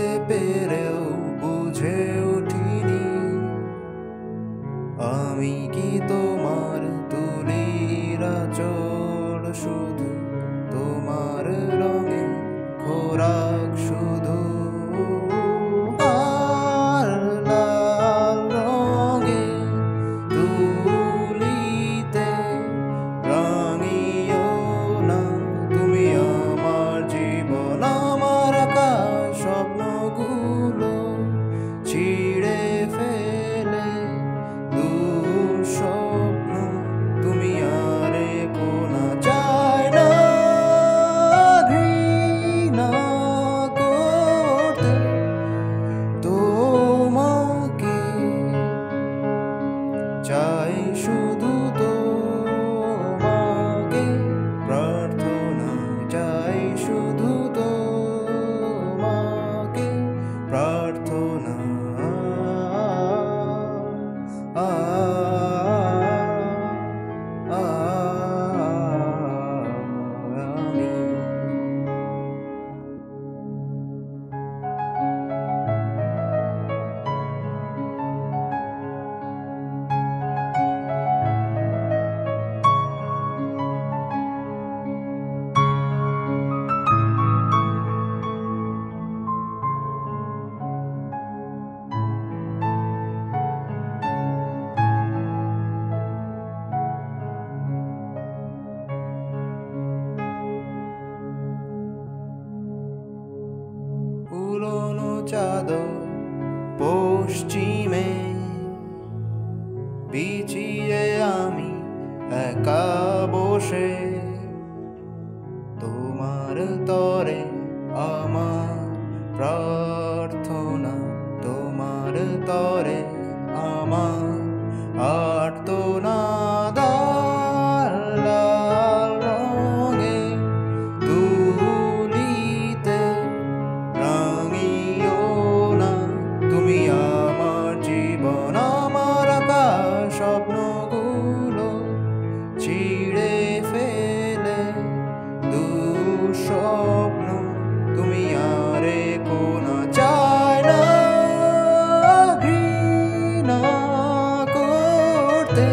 বুঝতে পেরেও বুঝে উঠিনি আমি কি তোমার তুলির আঁচল শুধু তোমার রঙে খোরাক শুধু আর লাল রঙে তুলিতে রাঙিও না তুমি আমার জীবন আমার আকাশ স্বপ্নগুলো ছিঁড়ে ফেলে দুঃস্বপ্ন তুমি আরে কোনা চায় না ঘৃণা করতে তোমাকে চাই শুধু তোমাকে প্রার্থনা চাই শুধু তোমাকে প্রার্থনা আমি উড়নো চাদর পশ্চিমে বিছিয়ে আমি একা বসে তোমার তরে আমার প্রার্থনা তোমার তরে আমার আর্তনাদ লাল রঙে তুলিতে রাঙিও না তুমি আমার জীবন আমার আকাশ স্বপ্নগুলো ছিঁড়ে ফেলে দুঃস্বপ্ন তুমি আরে কোনা চায় না ঘৃণা করতে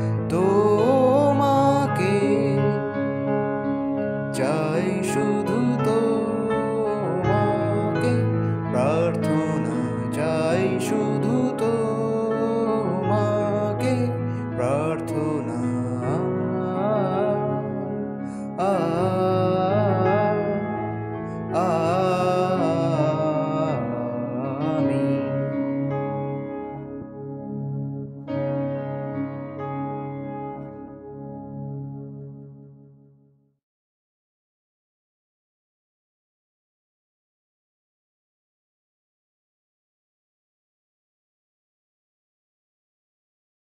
তোমাকে চাই শুধু